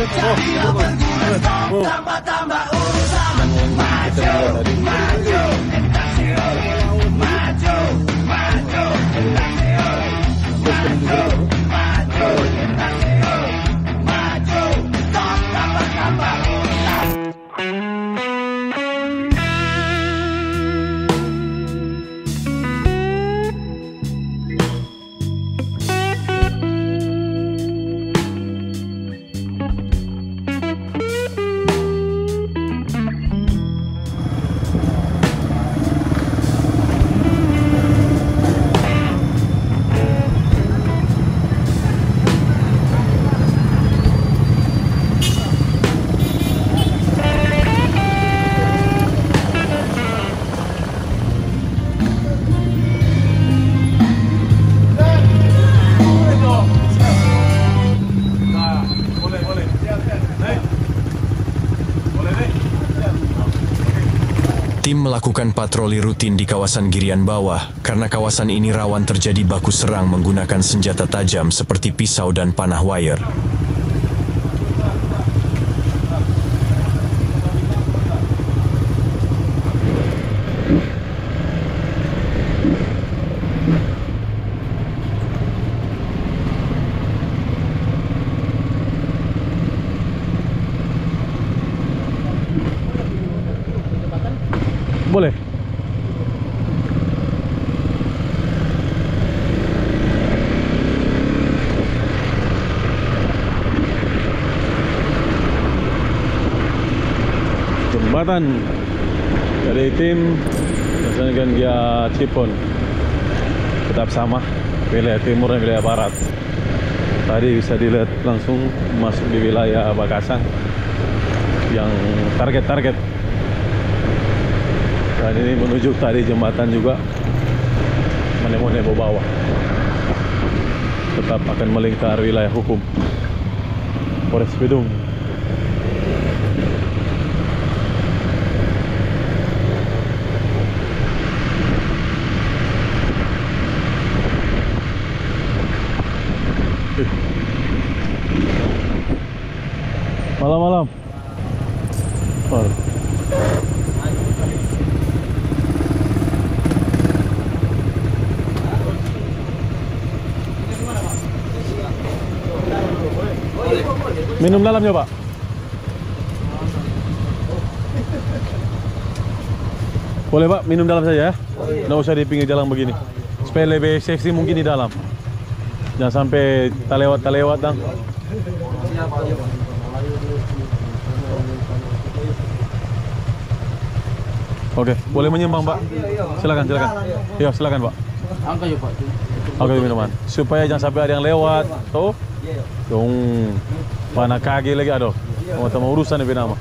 Jadi berguna tambah-tambah urusan. Maju, maju, Entacio. Maju, maju, Entacio. Maju, maju, Entacio. Maju, stop tambah-tambah urusan. Tim melakukan patroli rutin di kawasan Girian Bawah karena kawasan ini rawan terjadi baku serang menggunakan senjata tajam seperti pisau dan panah wire. Boleh. Jembatan dari tim dengan dia Cipon tetap sama, wilayah timur dan wilayah barat. Tadi bisa dilihat langsung masuk di wilayah Bakasan yang target-target. Dan ini menuju tadi jembatan juga Mane-Mane bawah. Tetap akan melingkar wilayah hukum Polres Bidung. Malam-malam. Minum dalamnya, Pak. Boleh, Pak, minum dalam saja ya. Nggak usah di pinggir jalan begini. Supaya lebih safety mungkin di dalam. Jangan sampai tak lewat dong. Oke, boleh menyumbang, Pak. Silakan. Ya, silakan, Pak. Angkat ya, Pak. Oke, minuman. Supaya jangan sampai ada yang lewat. Tuh. Dong. Mana kaki lagi, aduh. Mau urusan lebih nama.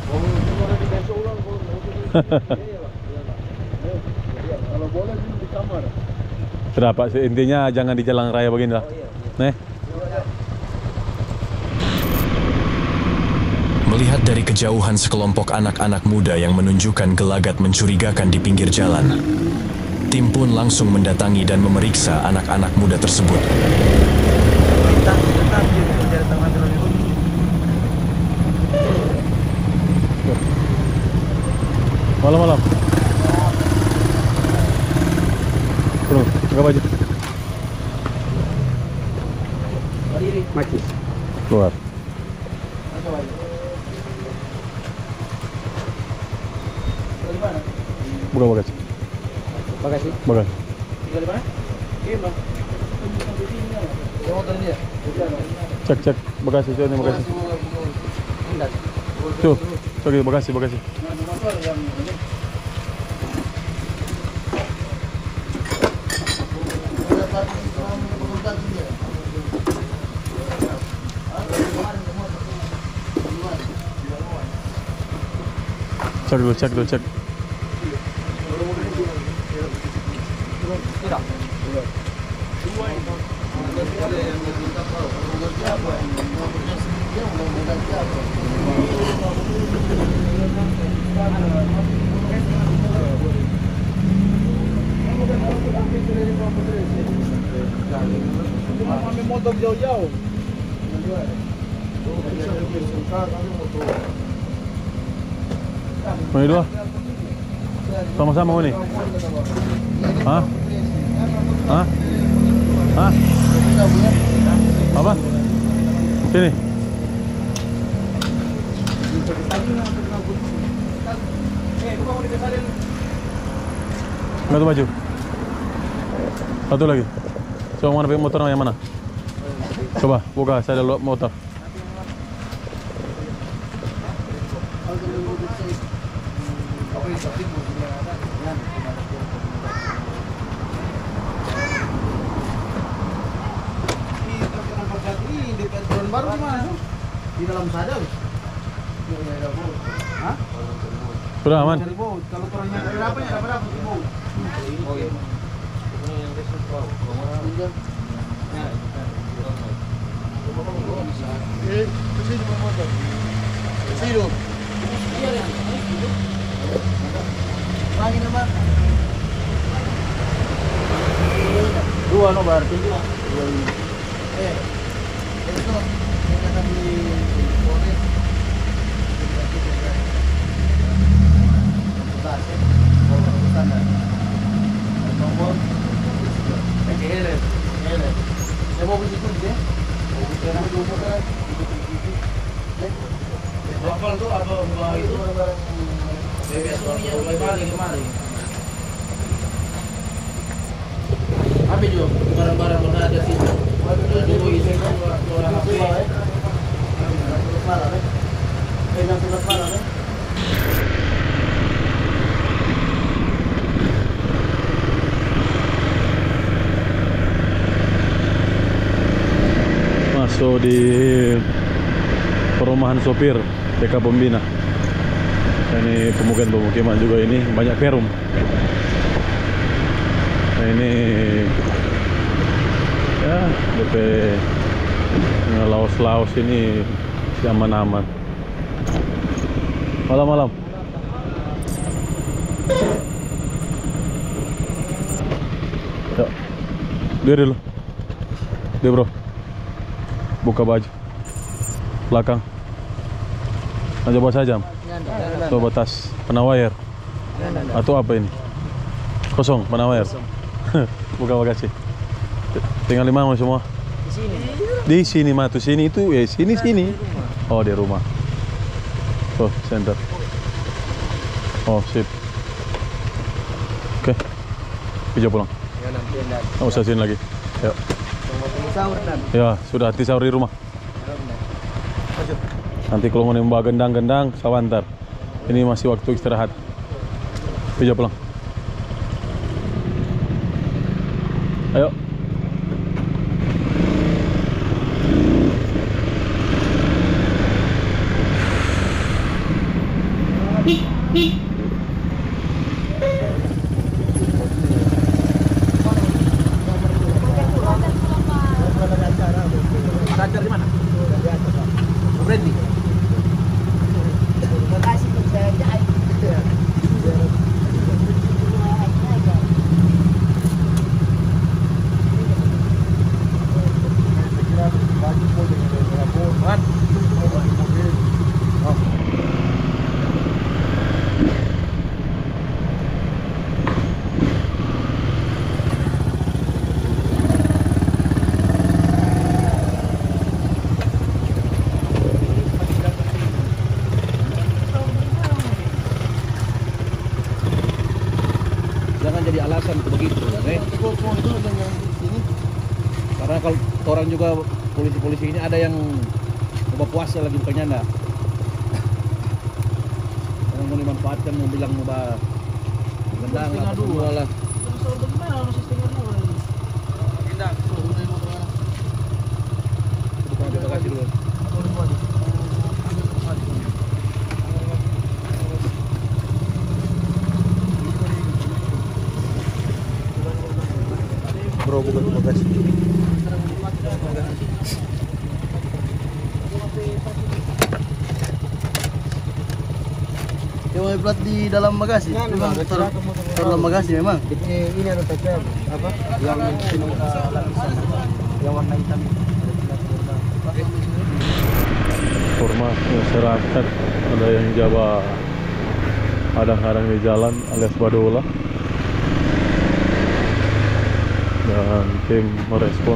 Kalau boleh di kamar. Kenapa? Intinya jangan di jalan raya begini lah. Nih. Melihat dari kejauhan sekelompok anak-anak muda yang menunjukkan gelagat mencurigakan di pinggir jalan, tim pun langsung mendatangi dan memeriksa anak-anak muda tersebut. Malam-malam. Bro, buka baju. Macis. Keluar. Buka bagasi. Bagasi. Bagasi. Tinggal di mana? Gimana? Cek bagasi sini bagasi. Tuh, sorry bagasi. Cek dulu. Ambil motor jauh-jauh. Mau dua? Sama-sama mau nih? Hah? Hah? Hah? Apa? Sini. Satu baju. Satu lagi. Coba mana pakai motor yang mana? Coba buka, saya ada motor. Baru di mana? Di dalam sadar. Hah? Sudah aman. Kalau kurangnya ada berapa ya? Dapat apa? Oh iya. Dua no berarti. Apa juga barang-barang mana ada sih? Masuk di perumahan sopir TK Pembina. Ini pemukiman juga ini banyak perum. Nah ini ya DP laos-laos ini aman-aman. Malam-malam. Ya. Dia dulu. Dia bro. Buka baju. Belakang. Coba saja. Coba tas penawar. Atau apa ini? Kosong penawar. Buka bagasi. Tinggal 5 semua. Di sini mah tuh sini itu sini. Oh di rumah. Oh center. Oh sip. Oke. Kerja pulang. Nggak usah sini lagi. Yuk. Ya sudah hati sahur di rumah. Nanti kalau mau nembak gendang-gendang sawantar. Ini masih waktu istirahat. Kerja pulang. Ayo. Belajar di mana? Berhenti. Jangan jadi alasan untuk begitu, karena kalau orang juga polisi-polisi ini ada yang coba puasa lagi bukannya enggak. Yang mau dimanfaatkan mau bilang mau gendang lah, dua lah. Terima kasih dulu. Bro, bukan bagasi. Dia mau plat di dalam bagasi. Memang dalam bagasi memang. Ini ada TPM apa? Yang warna hitam. informasi masyarakat ada yang jaga hadang-hadang di jalan alias badola, dan tim merespon.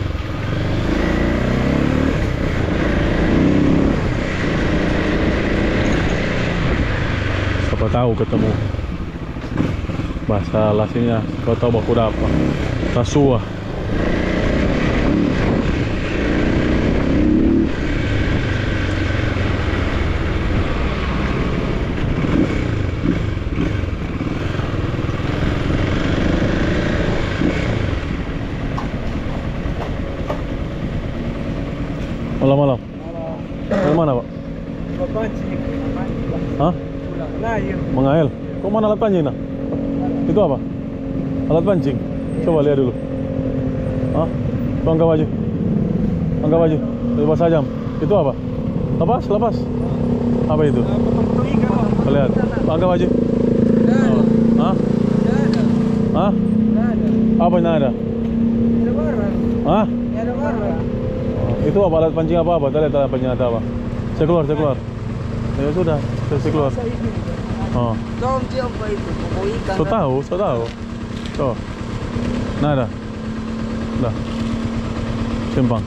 Siapa tahu ketemu bahasa lasingnya, kau tahu baku apa tasua. Malam-malam. Dari mana, Pak? Pancing. Hah? Lain. Mengail. Kok mana alat pancing, nah? Itu apa? Alat pancing? Coba lihat dulu. Hah? Tuh, angkat baju. Angkat baju. Lepas sajam. Itu apa? Lepas, lepas. Apa itu? Lihat. Angkat baju. Oh. Hah? Hah? Apa yang ada? Hah? Itu apa alat pancing apa? Kita lihat alat pancing apa? Saya keluar. Ya sudah, saya keluar. Oh. Apa itu? So tahu. Tuh. Nah ada. Dah. Simpang.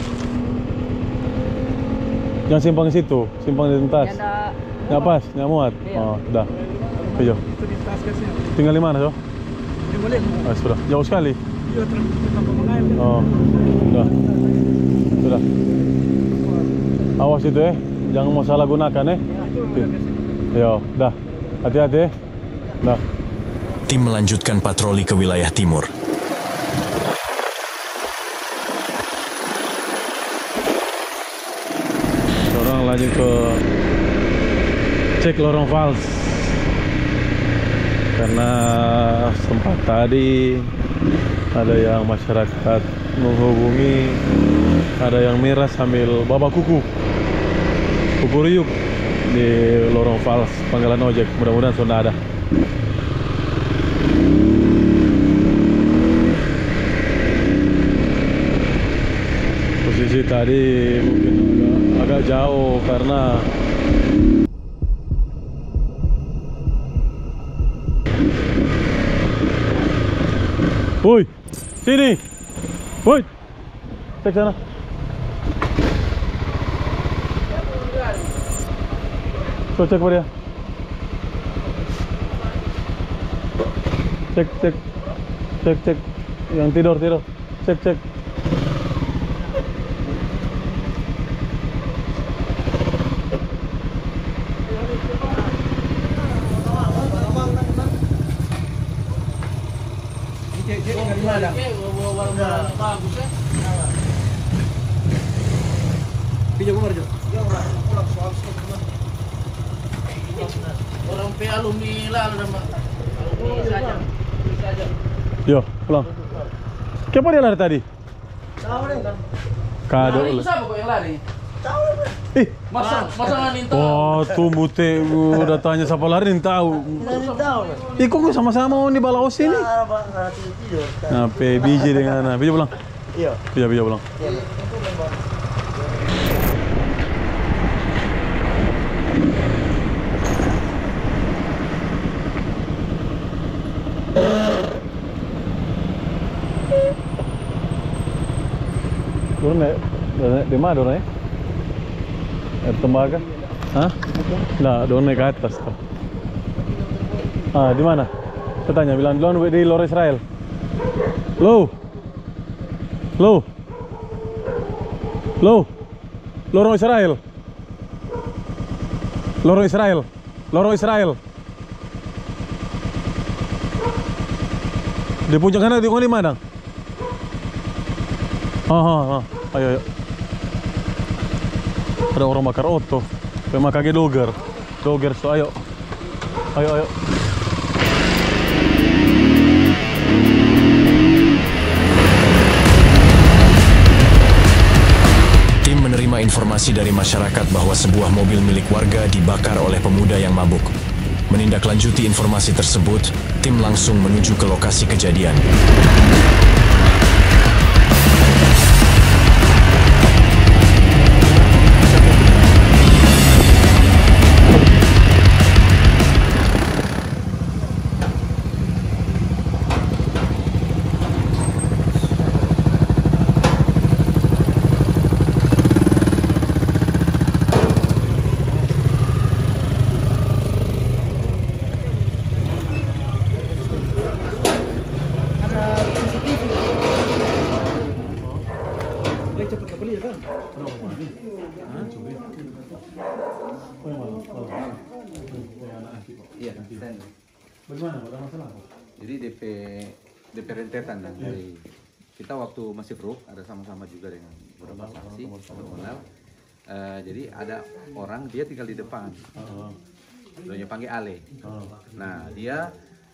Jangan simpang di situ, simpang di tas. Nggak pas, nggak muat. Oh, dah. Tujuh. Itu di tas kasih. Tinggal di mana, so? Di boleh. Ah, sudah. Jauh sekali. Iya, tanpa mengail. Oh. Sudah. Sudah. Awas itu jangan mau salah gunakan Yo, dah. Hati-hati. Dah. Tim melanjutkan patroli ke wilayah timur. Orang lanjut ke cek lorong fals. Karena sempat tadi ada yang masyarakat menghubungi, ada yang miras sambil bawa kuku riuk di lorong fals panggilan ojek. Mudah-mudahan sudah ada. Posisi tadi mungkin agak jauh karena woi, sini. Woi. Cek sana. So, cek pada dia. Cek. Yang tidur. Cek. Orang pe alumni lah nama. Yo, pulang. Kenapa dia lari tadi? Kado. Siapa kok yang lari? Ih, Masa nggak minta? wah, tunggu udah tanya siapa lari tahu. Ih, kok sama-sama mau di Balaos ini? Nah, biji dengan biji pulang. Iya. Biji pulang. Turun di mana turunnya? Tembaga? Hah? Nggak, dorong naik ke atas tuh. Ah, di mana? Saya tanya, bilang duluan di lorong Israel. Lorong Israel. Di puncak sana di mana? Ayo. Ada orang bakar oto. Pemakage doger, so ayo. Tim menerima informasi dari masyarakat bahwa sebuah mobil milik warga dibakar oleh pemuda yang mabuk. Menindaklanjuti informasi tersebut, tim langsung menuju ke lokasi kejadian. Dia cepat ke beli kan? Oh, malam. Iya, Bagaimana, Pak? Ada masalah apa? jadi DP rentetan dan dari kita waktu masih Fruk ada sama-sama juga dengan beberapa saksi personal. Jadi ada orang dia tinggal di depan, dia panggil Ale. Nah dia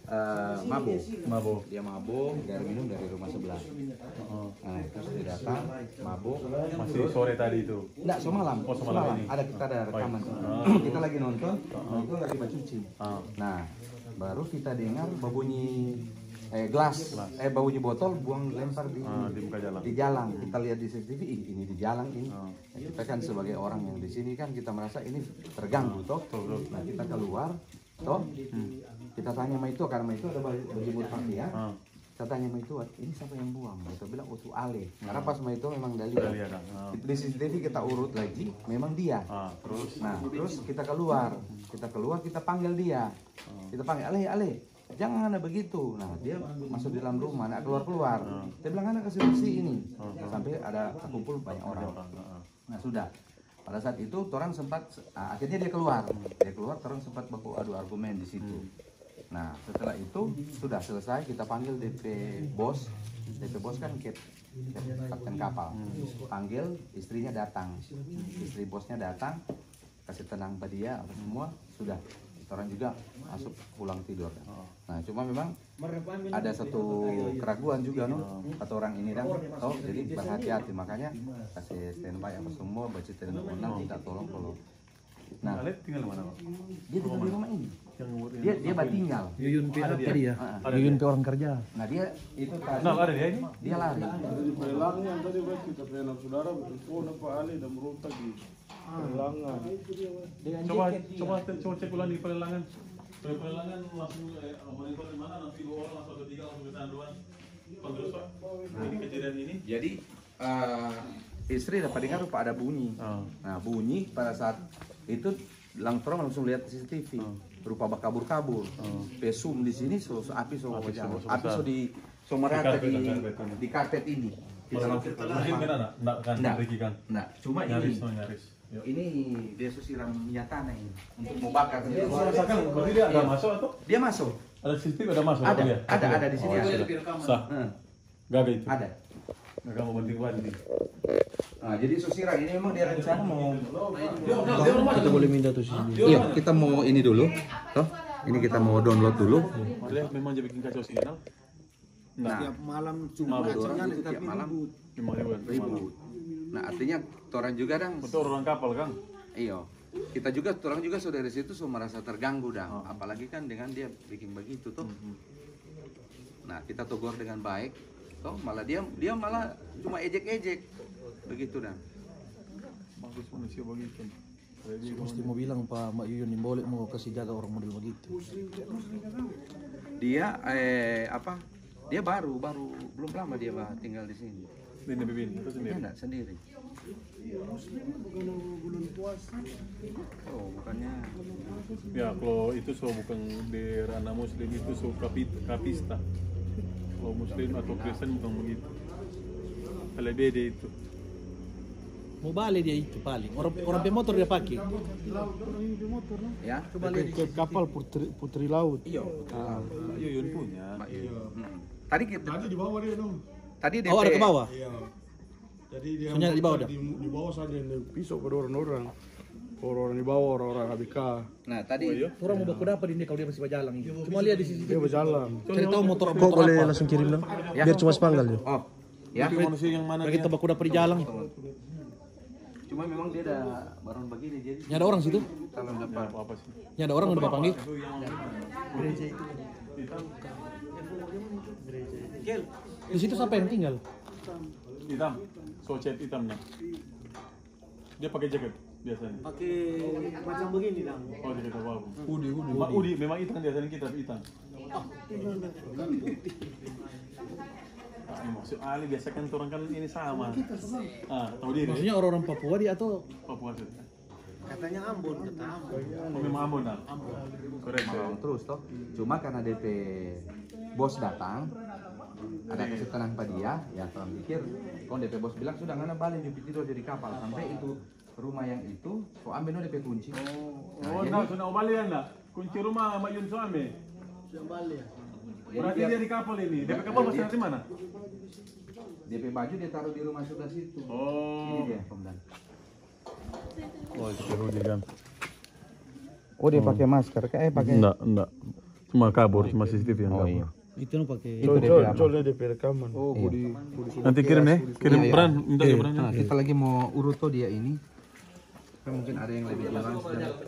mabuk, dia mabuk dari minum dari rumah sebelah. Nah terus dia datang mabuk. Masih sore tadi itu. Enggak, semalam. Oh, semalam ini. Kita ada rekaman. Kita lagi nonton, itu lagi bacuci. Nah, baru kita dengar bunyi gelas, bunyi botol buang lempar di muka jalan. Di jalan. Kita lihat di CCTV ini di jalan ini. Kita kan sebagai orang yang di sini kan kita merasa ini terganggu toh. Nah, kita keluar toh. Kita tanya sama itu karena itu ada berjemur pakaian. Kita tanya sama itu, ini siapa yang buang? Kita bilang itu Ale. Karena pas sama itu memang dari di CCTV kita urut lagi, memang dia. Terus kita keluar, kita panggil dia. Kita panggil Ale, jangan ada begitu. Nah dia masuk di dalam rumah, nak keluar. Dia bilang anak kasih bersih ini. Sampai ada kumpul banyak orang. Nah sudah. Pada saat itu orang sempat akhirnya dia keluar, orang sempat baku adu argumen di situ. Nah setelah itu sudah selesai, kita panggil DP bos kan kapten kapal, panggil istrinya datang, istri bosnya datang, kasih tenang pada dia, semua sudah. Orang juga masuk pulang tidur. Nah cuma memang ada satu keraguan juga kata orang ini dan jadi berhati-hati, makanya kasih standby apa semua, baca telepon minta tolong kalau. Nah, Ale tinggal mana, Pak? dia tinggal di rumah ini. Dia tinggal. Yuyun P tadi ya. Yuyun P orang kerja. Nah dia itu tadi. Nah, ada dia ini? Dia lari. Dari pelangnya tadi kita pernah saudara bertelepon Pak Ali dan merontak di pelangan. Coba cek ulang di pelelangan. Pelelangan langsung monitor di mana, nanti 2 orang langsung ke 3 langsung ke tanduan. Terus Pak, ini kejadian ini. Jadi istri dapat dengar Pak ada bunyi. Nah bunyi pada saat itu langsung lihat CCTV. Berupa kabur-kabur. Pesum di sini api merata di karpet ini. Mungkin kan Enggak, cuma nyaris. Ini dia siram minyak tanah ini untuk mau bakar. Berarti dia ada masuk atau? Dia masuk. Ada CCTV ada masuk? Ada di sini. Sah. Gagal itu. Ada. Gagal mau banting-banting. Nah, jadi susira ini memang dia rencana mau. Kita boleh minta tuh sini. Iya, kita mau ini dulu. Toh, ini kita mau download dulu. Dia memang jadi bikin kacau sinyal. Nah, Tiap malam cuma sinyal tiap tapi malam ribut. Nah, artinya orang juga dang. Betul orang kapal kan? Iya. Orang juga sudah dari situ merasa terganggu dang. Apalagi kan dengan dia bikin begitu tuh. Nah, kita tegur dengan baik. Toh malah dia malah cuma ejek-ejek begitu dan Bagus manusia begitu. Mesti mau bilang Pak Mbak Yuyun ini boleh mau kasih jaga orang model begitu. Dia dia baru belum lama dia tinggal di sini. Ini Bibin itu sendiri. Dia enggak sendiri. Bulan puasa. Oh, bukannya. Ya kalau itu bukan di ranah Muslim, itu kapista. Kalau Muslim atau Kristen bukan begitu. Kalau beda itu. Mau balik dia itu paling. Orang pemotor dia pakai. Ya. Coba lihat Ke kapal putri laut. Iya. Yuyun punya. Tadi Tadi di bawah dia dong. Tadi DP. Oh, ada ke bawah. Iya. Jadi dia Soalnya di bawah dah. di bawah saja yang pisau pada orang-orang. Orang di bawah, orang ABK. Nah, tadi Orang mau baku dapat ini kalau dia masih berjalan. Cuma lihat di sini. Dia berjalan. Cari tahu motor Kok motor boleh apa. langsung kirim dong? Ya. Biar cuma sepanggal ya. Oh. Ya. Tapi manusia yang mana? Biar kita baku dapat di jalan. Cuma memang dia ada baron begini jadi Ini ada orang situ. kalau dapat Apa sih? Ini ada orang udah bapak panggil. Itu yang Di situ siapa yang tinggal? hitam, socet hitamnya. Dia pakai jaket biasanya. pakai macam begini dong. Oh, jaket apa? Udi memang hitam biasanya kita hitam. Maksud Ali biasa kan orang kan ini sama. Tahu diri. Maksudnya orang-orang Papua dia atau Papua sih. Katanya Ambon, kata Ambon. Oh, memang Ambon dah. Korek. terus toh. Cuma karena DP bos datang, ada kasih tenang pada dia, ya orang pikir, kalau DP bos bilang sudah ngana balik di tidur jadi kapal sampai itu rumah yang itu, so ambil no DP kunci. Oh, nah, sudah balik anda. Kunci rumah Mak Yun Suami. Sudah balik. Berarti dia di kapal ini. DP kapal masih di mana? DP baju dia taruh di rumah sebelah situ. Oh. Ini dia, Komandan. Oh, seru dia kan. Oh, dia pakai masker, kayak pakai. Enggak. Cuma kabur, cuma CCTV yang kabur. iya. Itu nu pakai. Itu DP apa? Coba DP rekaman. Oh, Nanti kirim ya, kirim Iya. Bran, minta ya Bran. Nah, kita lagi mau urut tuh dia ini. Kan mungkin ada yang lebih jelas.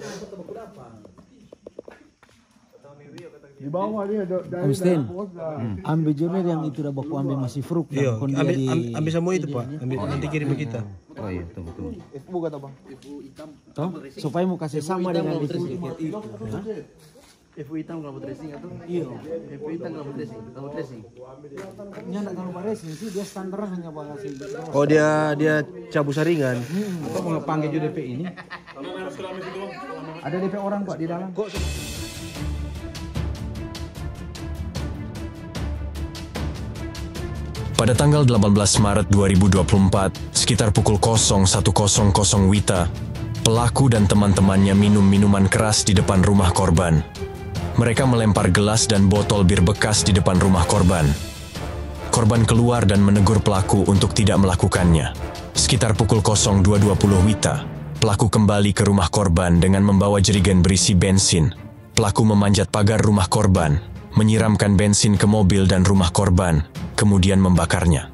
Di bawah dia dari Amsten. pos dah. Ambil jurnal yang itu dah baku ambil masih fruk. Iya, ambil semua itu Pak. Nanti kirim ke kita. Oh iya, betul. Buka tak bang? Toh, supaya mau kasih sama dengan itu. FU hitam kalau dressing atau? Iya. FU hitam kalau dressing. Kalau dressing. Nya enggak kalau racing sih dia standar hanya bahasa. Oh dia cabut saringan. Atau mau panggil juga DP ini? Ada DP orang Pak di dalam. Pada tanggal 18 Maret 2024, sekitar pukul 01.00 WITA, pelaku dan teman-temannya minum minuman keras di depan rumah korban. Mereka melempar gelas dan botol bir bekas di depan rumah korban. Korban keluar dan menegur pelaku untuk tidak melakukannya. Sekitar pukul 02.20 WITA, pelaku kembali ke rumah korban dengan membawa jerigen berisi bensin. Pelaku memanjat pagar rumah korban, menyiramkan bensin ke mobil dan rumah korban, kemudian membakarnya.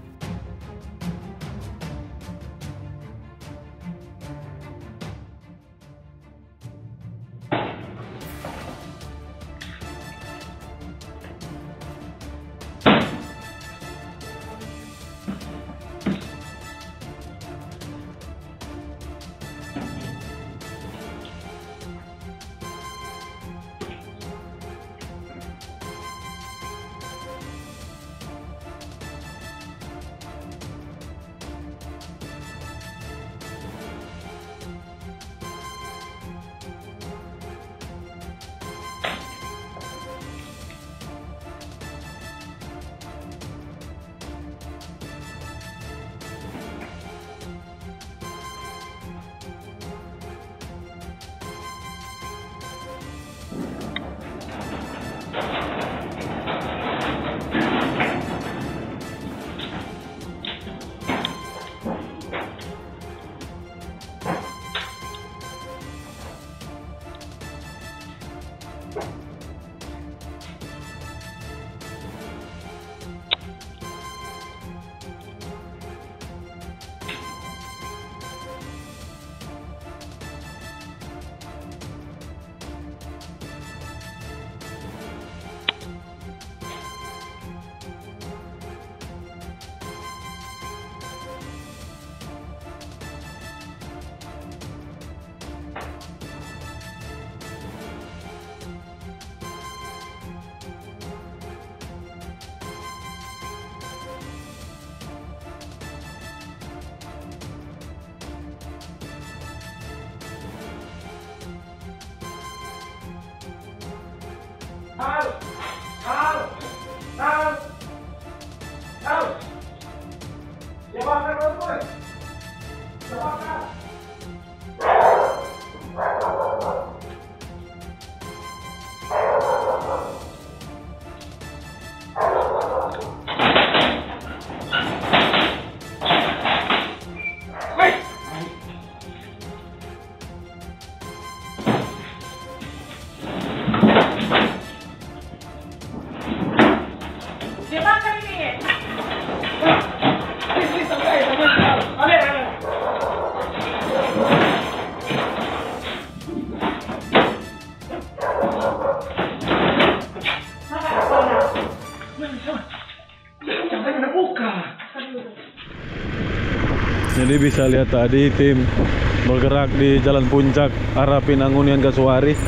Jadi bisa lihat tadi tim bergerak di Jalan Puncak arah Pinangunian Kasuari.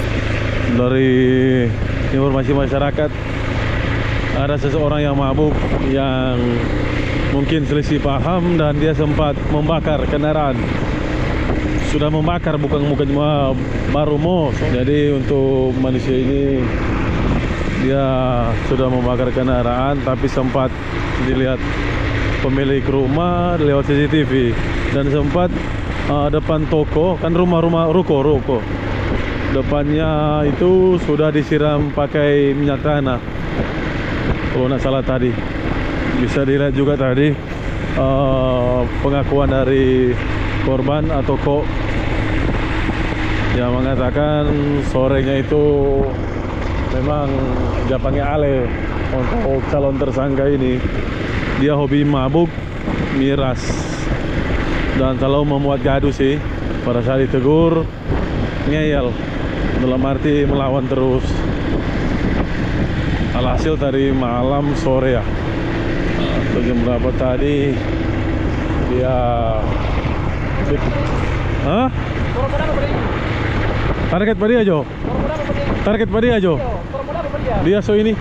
Dari informasi masyarakat, ada seseorang yang mabuk yang mungkin selisih paham dan dia sempat membakar kendaraan. Sudah membakar, bukan cuma baru mos. Jadi untuk manusia ini Dia sudah membakar kendaraan, tapi sempat dilihat pemilik rumah lewat CCTV. Dan sempat depan toko, kan rumah-rumah ruko. Depannya itu sudah disiram pakai minyak tanah. Kalau nggak salah tadi. Bisa dilihat juga tadi pengakuan dari korban atau kok yang mengatakan sorenya itu memang dia panggil ale untuk calon tersangka ini. Dia hobi mabuk, miras, dan selalu memuat gaduh sih. Pada saat ditegur, ngeyel, dalam arti melawan terus. Alhasil tadi malam sore ya, atau jam berapa tadi dia target pada dia Jo. Target pada dia Jo. Dia so ini.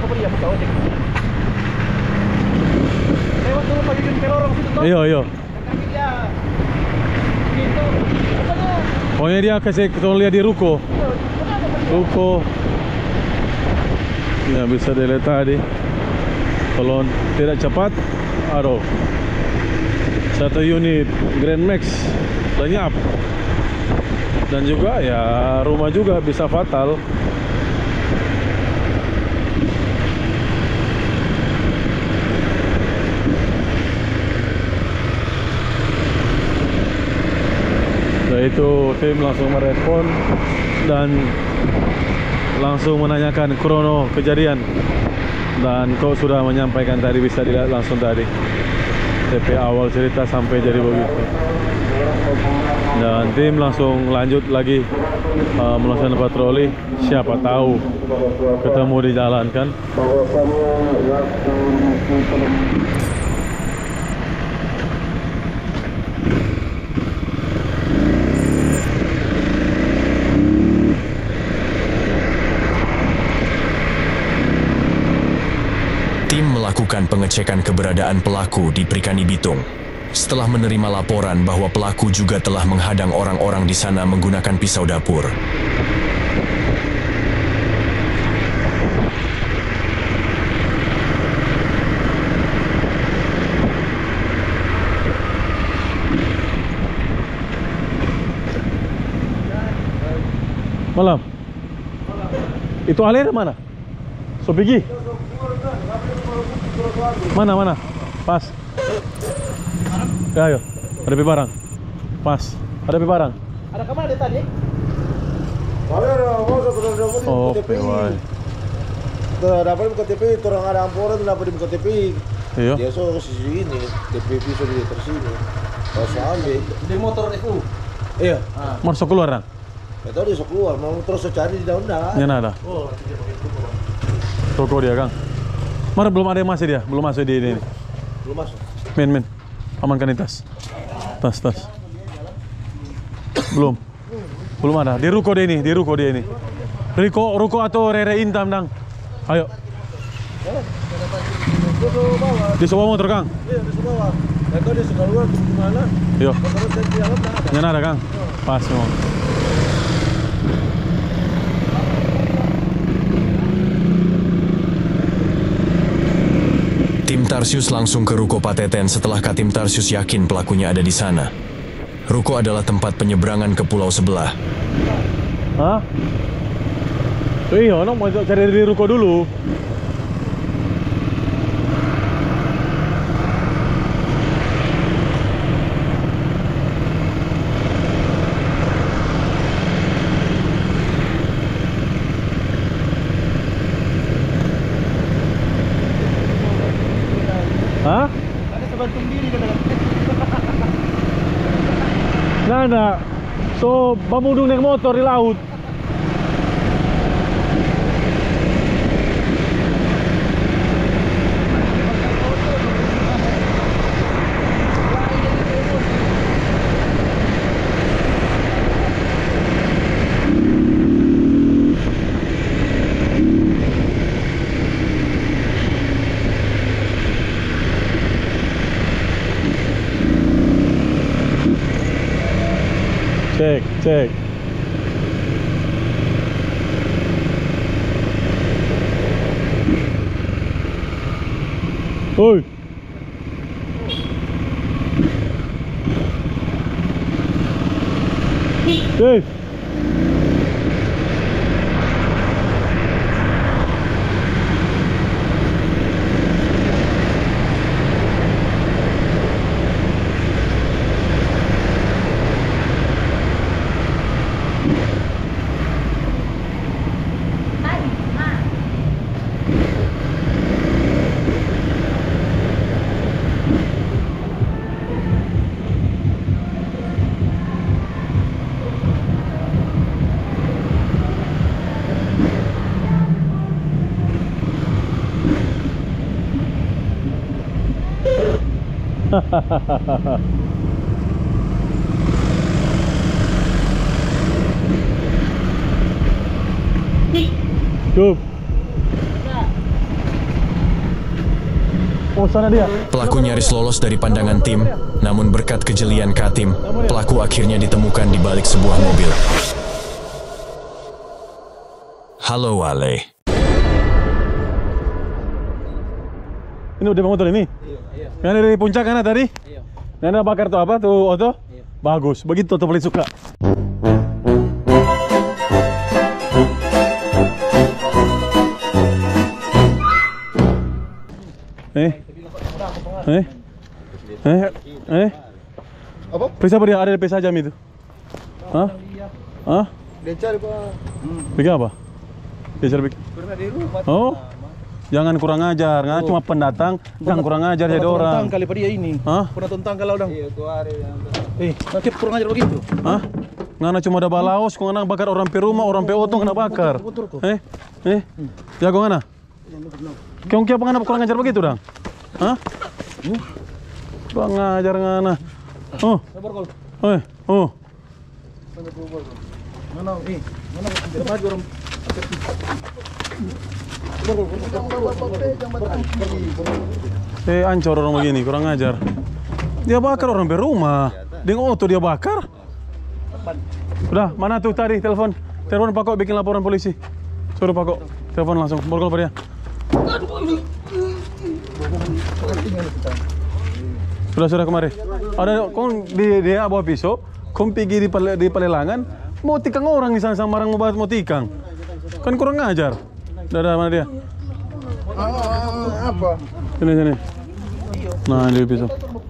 Iya. Pokoknya dia kasih kita lihat di ruko. Ya bisa dilihat tadi. Kalau tidak cepat, aduh. 1 unit Grand Max lenyap. Dan juga ya rumah juga bisa fatal. Setelah itu tim langsung merespon dan langsung menanyakan krono kejadian. Dan kau sudah menyampaikan tadi, bisa dilihat langsung tadi TP awal cerita sampai jadi begitu. Dan tim langsung lanjut lagi melaksanakan patroli. Siapa tahu ketemu di jalan kan. Tim melakukan pengecekan keberadaan pelaku di Perikani Bitung. Setelah menerima laporan bahwa pelaku juga telah menghadang orang-orang di sana menggunakan pisau dapur. Malam. Itu alir mana? So pergi. Mana? Pas. Ya, ayo. Ada pi barang. Pas. Ada pi barang. Ada kemana dia tadi? Oh, pewai. Dapat di KTP, orang ada amporan dapat di KTP. Iya. Dia so ke sini, DPP so di tersini. Kalau ambil Di motor itu. iya. Mau so keluar kan? Itu dia so keluar, mau terus cari di daun dah. Yang ada. Oh, Toko dia, Kang. Mana belum ada yang masih dia? Belum masuk di ini. Belum masuk. Men. Amankan ini tas. Tas. Belum ada. Di ruko dia ini. Ruko atau Rere Intam, Dang. Ayo. Di sebuah motor, Kang. Iya, di bawah. Itu dia suka keluar ke mana? Yo. Terus saya di dalam dah. Yang ada, Kang. Pas semua. Tim Tarsius langsung ke ruko Pateten setelah Katim Tarsius yakin pelakunya ada di sana. Ruko adalah tempat penyeberangan ke pulau sebelah. Hah? Iya, mau cari di ruko dulu. Hah? ada sebantung diri kan. Nana, so bamudung naik motor di laut. Cek. Oi. Dave. Cukup. Oh, sana dia. Pelaku nyaris lolos dari pandangan tim, namun berkat kejelian Katim, pelaku akhirnya ditemukan di balik sebuah mobil. Halo Ale. Ini udah motor ini? Iya. Yang dari puncak kan tadi? Iya. Yang bakar tuh apa tuh Oto? Iya. Bagus, begitu tuh paling suka. Apa? Periksa apa dia ada DP sajam itu? Hah? Hah? Dia cari Pak. Bikin apa? Dia cari bikin. Pernah di rumah. Oh? Jangan kurang ajar, karena cuma pendatang, jangan kurang ajar jadi orang. Kali pada dia ini. Hah? Pernah tentang kalau dong. Iya, itu hari yang Nanti kurang ajar begitu. Hah? Ngana cuma ada balaos, kau ngana bakar orang pe rumah, orang pe otong kena bakar. Jago ngana? Kau apa ngana kurang ajar begitu dong? Hah? Kurang ajar ngana. Oh. Oh. Mana ini? Mana maju orang. Ancor orang begini, kurang ajar. Dia bakar orang berumah. Dengan oto dia bakar. Udah, mana tuh tadi telepon? Telepon Pak Kok bikin laporan polisi. Suruh Pak Kok, telepon langsung. Borgol pada dia. Sudah kemari. Ada kong dia bawa pisau, kong pergi di Palelangan, mau tikang orang di sana sama orang mau tikang. Kan kurang ajar. Dadah, mana dia? apa? Sini. Nah, ini pisau.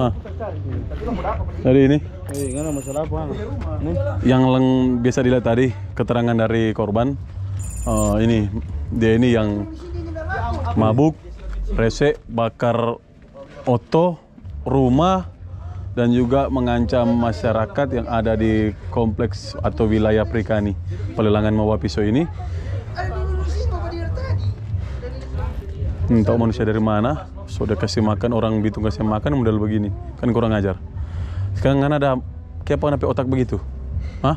Dari ini. Ngana masalah apa? Yang biasa dilihat tadi keterangan dari korban. Ini dia ini yang mabuk, rese, bakar oto, rumah, dan juga mengancam masyarakat yang ada di kompleks atau wilayah Perikani. Pelelangan Mawa Pisau ini. Tahu manusia dari mana? Sudah kasih makan orang Bitung kasih makan model begini, kan kurang ajar. Sekarang kan ada kenapa otak begitu? Hah?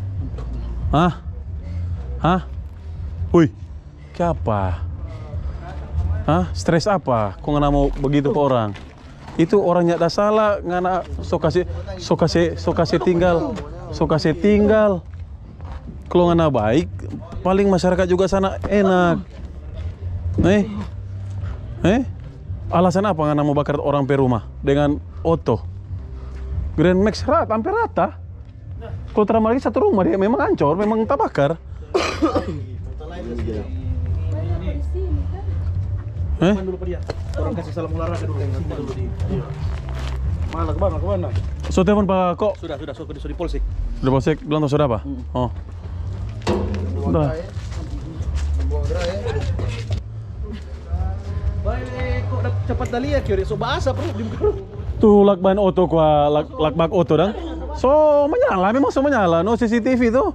Wih, kenapa? Hah? Stres apa? Kok nggak mau begitu ke orang? Itu orangnya ada salah, ngana so kasih tinggal. Kalau ngana baik, paling masyarakat juga sana enak. Alasan apa ngana mau bakar orang pe rumah dengan oto? Grand Max hampir rata. Kalau terama lagi satu rumah dia memang hancur, memang tak bakar. Dulu dia. Orang kasih salam olahraga dulu. Kemana? So telepon Pak Kok. Sudah di polsek. Udah polsek bilang tuh sudah apa? Oh. Udah. Baik, kok cepat dali ya kiri so bahasa perlu di muka. Tuh lakban oto lakbak oto dang. So menyala, no CCTV tuh.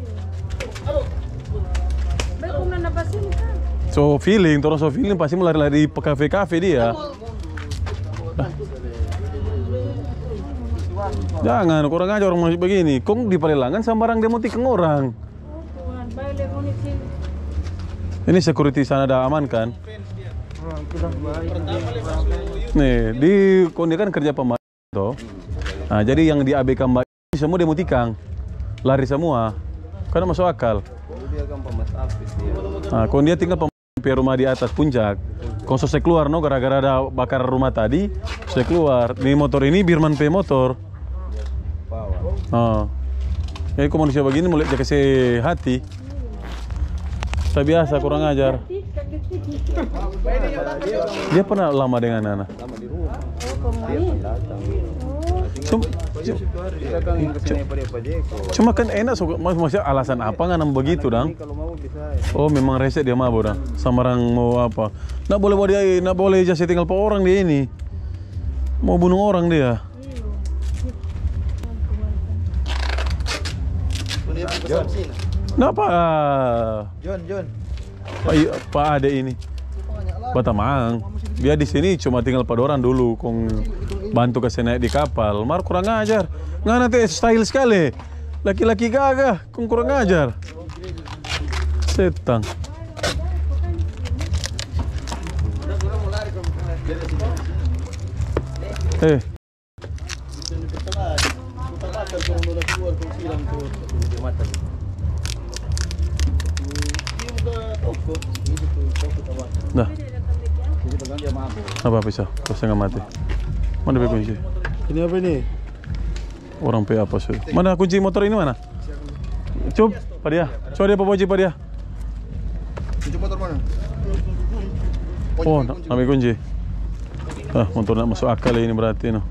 So feeling pasti mau lari-lari ke kafe dia. Jangan, kurang aja orang masih begini. Kong di Palelangan sembarang demo tikeng orang. Ini security sana ada aman kan? Nih, dia kan kerja pembantu. Nah, jadi yang di ABK Mbak ini semua demo tikang. Lari semua. Karena masuk akal. Nah, kalau dia tinggal Sampai rumah di atas puncak. Kau selesai keluar no, gara-gara ada bakar rumah tadi, selesai keluar. Ini motor ini Birman P motor. Jadi kau manusia begini mulai jaga hati. Saya biasa kurang ajar. Dia pernah lama dengan Nana? Lama di rumah. Cuma kan enak, maksudnya alasan apa nggak nambah begitu dong? Oh memang reset dia mabuk dong, sama orang mau apa? Nggak boleh buat dia, nggak boleh jasa tinggal per orang dia ini, mau bunuh orang dia. Kenapa? John. Pak Ade ini, Batamang. Dia di sini cuma tinggal pada orang dulu, kong bantu kasih naik di kapal. Mar kurang ajar, nggak nanti style sekali. Laki-laki gagah, kong kurang ajar. Setang. Dah. Apa bisa? Terus nggak mati. Mana kunci? Ini apa ini? Orang P apa sih? Mana kunci motor ini mana? Cup, Pak dia. Coba dia Pak dia. Kunci motor mana? Oh, ambil kunci. Motor nak masuk akal ini berarti no.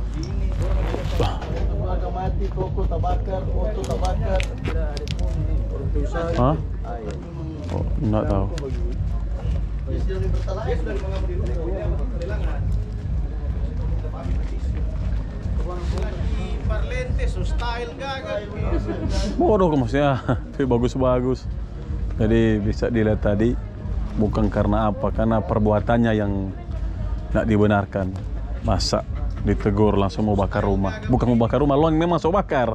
Mati, toko terbakar, moto terbakar. Hah? Oh, enggak tahu. Bodoh maksudnya, tapi bagus-bagus. Jadi bisa dilihat tadi, bukan karena apa, karena perbuatannya yang tidak dibenarkan. Masa ditegur langsung mau bakar rumah? Bukan mau bakar rumah, lo yang memang mau bakar.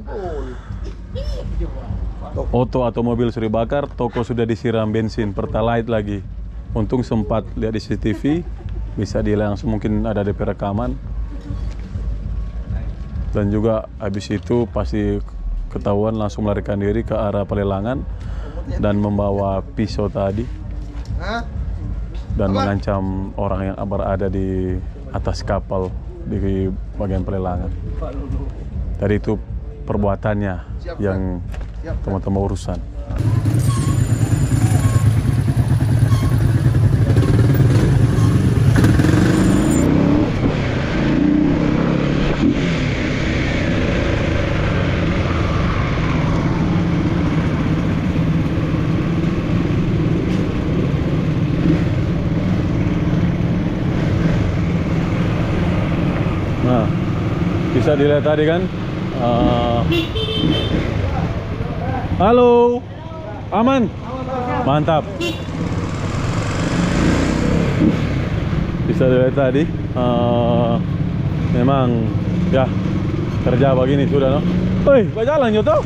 Oto atau mobil sudah dibakar, toko sudah disiram bensin, pertalite lagi. Untung sempat lihat di CCTV, bisa dilihat langsung, mungkin ada DP rekaman. Dan juga habis itu pasti ketahuan langsung melarikan diri ke arah pelelangan dan membawa pisau tadi dan mengancam orang yang berada di atas kapal di bagian pelelangan. Dari itu perbuatannya yang teman-teman urusan. Nah, bisa dilihat tadi kan. Halo, aman? Mantap. Bisa dilihat tadi, memang ya kerja begini sudah, no? Woi, jalan Yoto.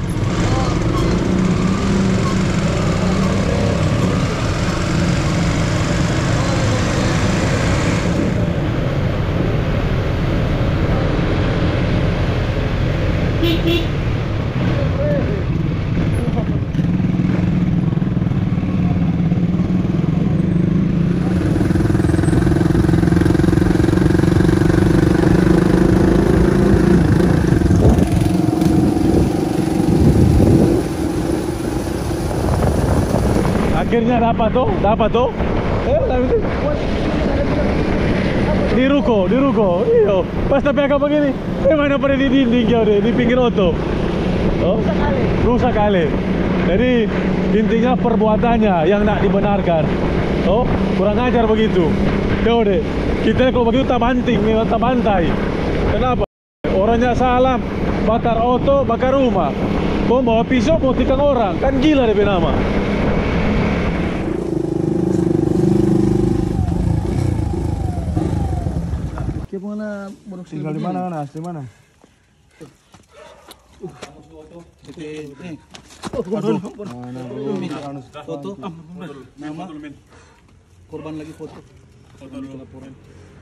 Akhirnya dapat tuh. Di ruko. Iyo, pas tapi agak begini. Mana pada di dinding jauh deh, di pinggir oto. Oh, rusak kali. Jadi intinya perbuatannya yang nak dibenarkan. Oh, kurang ajar begitu. Jauh deh. Kita kalau begitu tak banting, tak bantai. Kenapa? Orangnya salah, bakar oto, bakar rumah. Kau bawa pisau mau tikang orang, kan gila deh nama. Tinggal di mana, Nas? Di mana? Foto. Nama. Korban lagi foto. Laporan.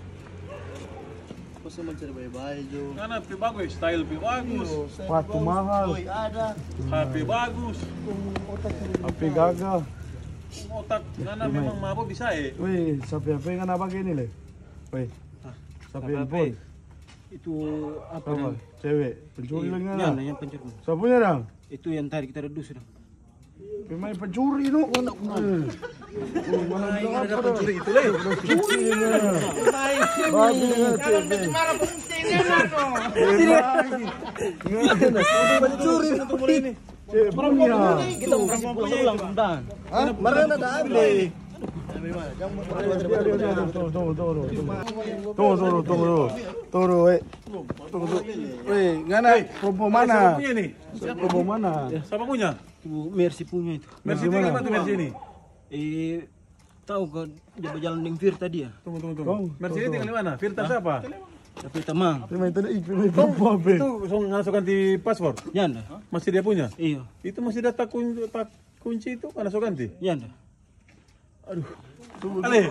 Masa mencari bayi-bayi Jo. Karena bagus, style bagus. Sepatu mahal. HP bagus. HP gagah. otak ngana memang mabuk bisa Weh, sapi apa yang apa gini le? Weh, sapi handphone. Itu apa? Apa? Cewek, pencuri lagi Ya, ngana. yang pencuri. Siapa punya dong? Itu yang tadi kita redus sudah. Pemain pencuri no. Mana ada pencuri itu le. Babi dengan cewek. Pencuri ini. Cewek punya. Kita pulang dan. Hah? Mana ada habis. Tunggu, weh. Tunggu. Weh, ngana perempuan mana? Siapa punya nih? Perempuan mana? Siapa punya? Itu Mercy punya itu. Mercy tinggal mana tuh Mercy ini? Tahu kau dia berjalan dengan Fir tadi ya? Tunggu. Mercy ini tinggal di mana? Firta siapa? Tapi tamang. Pemain perempuan be. Itu langsung ganti paspor. Ya anda. Masih dia punya? Iya. Itu masih ada kunci itu kan langsung ganti? Ya anda. Ale.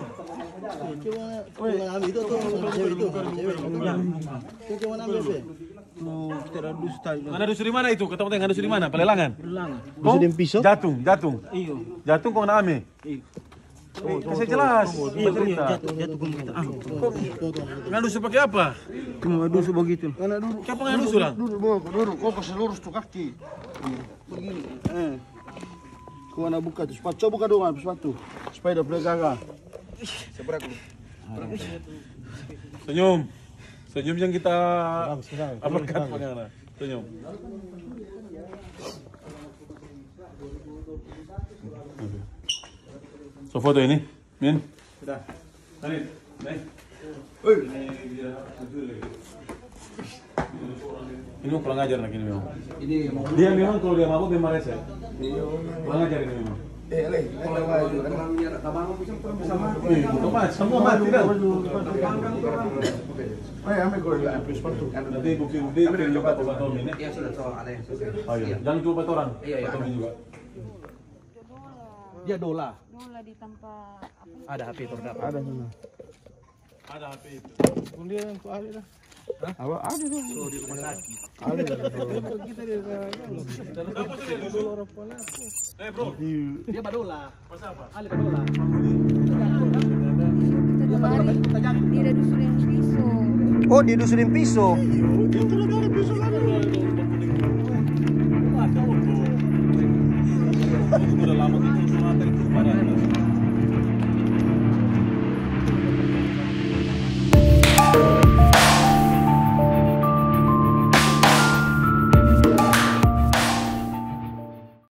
Kita redus tadi. Ada dus di mana itu? Ketemu tengah dus di mana? Pelelangan. Pelelangan. Kau? Jatung. Iya. Jatung kau nak ame. Iya. Kasih jelas. Iya, Cerita. jatuh kita. Ngandus pakai apa? Cuma dus begitu. Siapa ngandus ulang? Duduk, kau kasih lurus tuh kaki. Begini. Kau nak buka tuh sepatu, coba buka dong sepatu. Supaya dapat jaga. Senyum. Senyum yang kita uppercut bagaimana? Senyum. So foto ini, Min. Sudah. Tarik. Naik. Ini mau kurang ajar lagi ini memang. Dia memang kalau dia mabuk memang rese. Kurang ajar ini memang. Semua mati dah. Nanti bukti-bukti coba Tom ini. Iya sudah ada yang selesai. Oh iya, jangan coba orang. Iya. Tom juga. Dia dola. Dola di tanpa apa? Ada HP terdapat. Ada sana. Ada HP itu. Kemudian kau ada dah. Apa ada dah? Di rumah sakit. Ada. Kita dia Bro. dia badola. Masa apa? Ali badola. Kita kemarin dia ada dusun yang pisau. Oh, dia dusun pisau. Itu lagi ada pisau lagi.